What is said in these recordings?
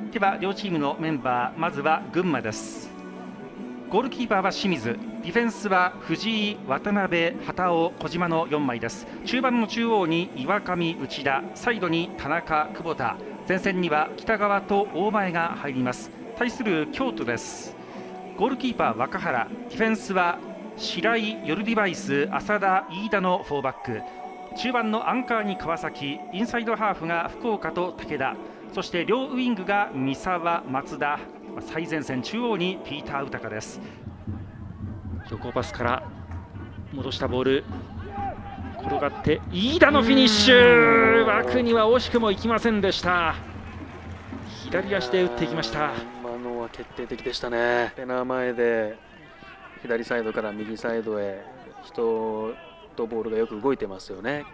では両チームのメンバー、まずは群馬です。ゴールキーパーは清水、ディフェンスは藤井、渡辺、畑尾、小島の4枚です。中盤の中央に岩上、内田、サイドに田中、久保田、前線には北川と大前が入ります。対する京都です。ゴールキーパー若原、ディフェンスは白井、ヨルディバイス、浅田、飯田の4バック、中盤のアンカーに川崎、インサイドハーフが福岡と武田、そして両ウイングが三沢、松田、最前線中央にピーター・ウタカです。横パスから戻したボール転がって飯田のフィニッシュ、枠には惜しくもいきませんでした。左足で打っていきました。 今のは決定的でしたね。ペナ前で左サイドから右サイドへ人とボールがよく動いてますよね。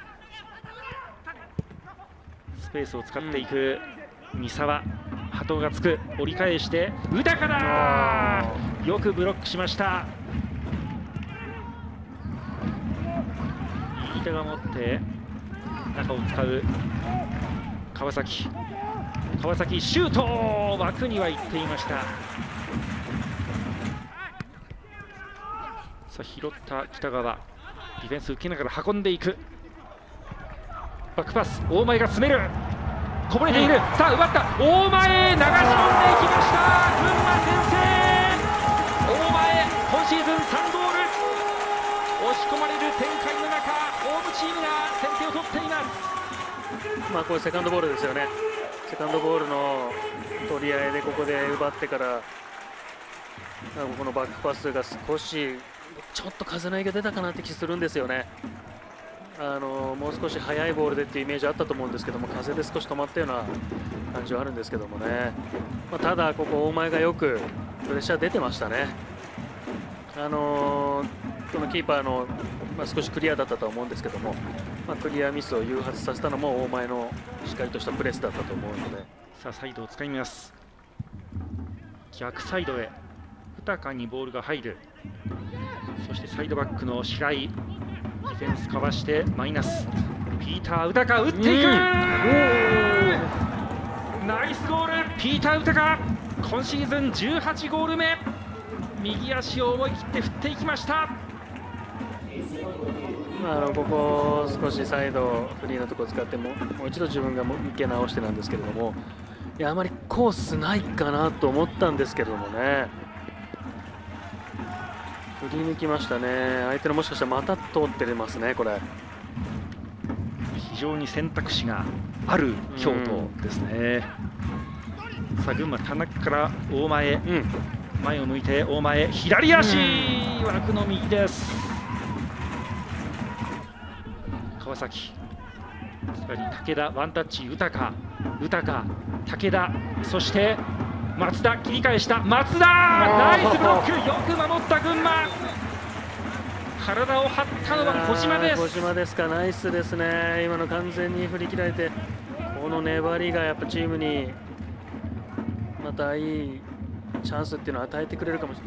スペースを使っていく三沢、鳩がつく、折り返して宇高だ、よくブロックしました。飯田が持って中を使う川崎、シュート、枠には行っていました。さあ拾った北川、ディフェンス受けながら運んでいく、バックパス、大前が詰める、こぼれている、さあ奪った、大前流し込んでいきました。群馬先制、大前今シーズン3ゴール、押し込まれる展開の中、ホームチームが先手を取っています。 これセカンドボールですよね。セカンドボールの取り合いでここで奪ってから、このバックパスが少しちょっと風の影響出たかなって気するんですよね。もう少し速いボールでっていうイメージあったと思うんですけども、風で少し止まったような感じはあるんですけどもね。ただここ大前がよくプレッシャー出てましたね。このキーパーの、少しクリアだったとは思うんですけども、クリアミスを誘発させたのも大前のしっかりとしたプレスだったと思うので。 さあサイドを使います。逆サイドへ豊にボールが入る。そしてサイドバックの白井、ディフェンスかわしてマイナス、ピーター・ウタカ打っていく、ナイスゴール、ピーター・ウタカ今シーズン18ゴール目、右足を思い切って振っていきました。 ここ少しサイドフリーのところを使ってもう一度自分が受け直してなんですけれども、あまりコースないかなと思ったんですけれどもね、振り抜きましたね。相手のもしかしたらまた通ってますね。これ非常に選択肢がある京都ですね。さあ群馬、田中から大前、前を向いて大前、左足、枠の右です。川崎、武田ワンタッチ、豊、武田、そして松田、切り返した松田、ナイスブロック、よく守った群馬。体を張ったのは小島です。 小島ですか、ナイスですね。今の完全に振り切られて、この粘りがやっぱチームにまたいいチャンスっていうのを与えてくれるかもしれない。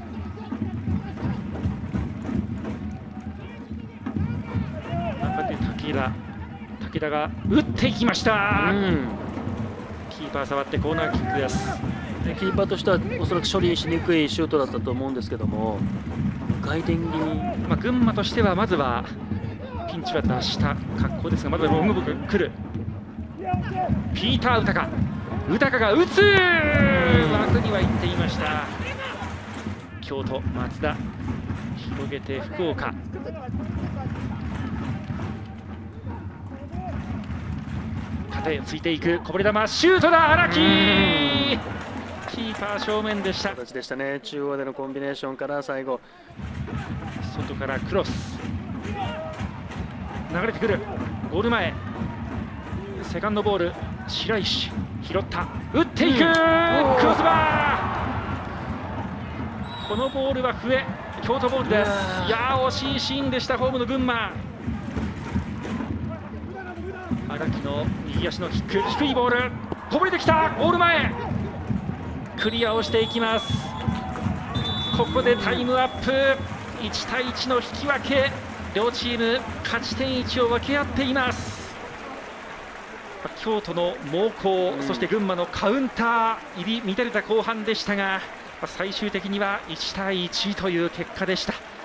武田が打っていきました。キーパー触ってコーナーキックです。 キーパーとしてはおそらく処理しにくいシュートだったと思うんですけども、回転気味、 群馬としてはまずはピンチは出した格好ですが、まずはロングボール来る、ピーター・ウタカが打つ、枠には行っていました。京都、松田広げて福岡、肩へついていく、こぼれ球、シュートだ、荒木、キーパー正面でした。 形でしたね。中央でのコンビネーションから最後外からクロス流れてくる、ゴール前、セカンドボール、白石拾った、打っていく、クロスバー、このボールは笛、京都ボールです。いやー惜しいシーンでした、ホームの群馬。荒木の右足のキック、低いボールこぼれてきた、ゴール前クリアをしていきます。ここでタイムアップ、1対1の引き分け、両チーム勝ち点1を分け合っています。 京都の猛攻、そして群馬のカウンター入り乱れた後半でしたが、最終的には1対1という結果でした。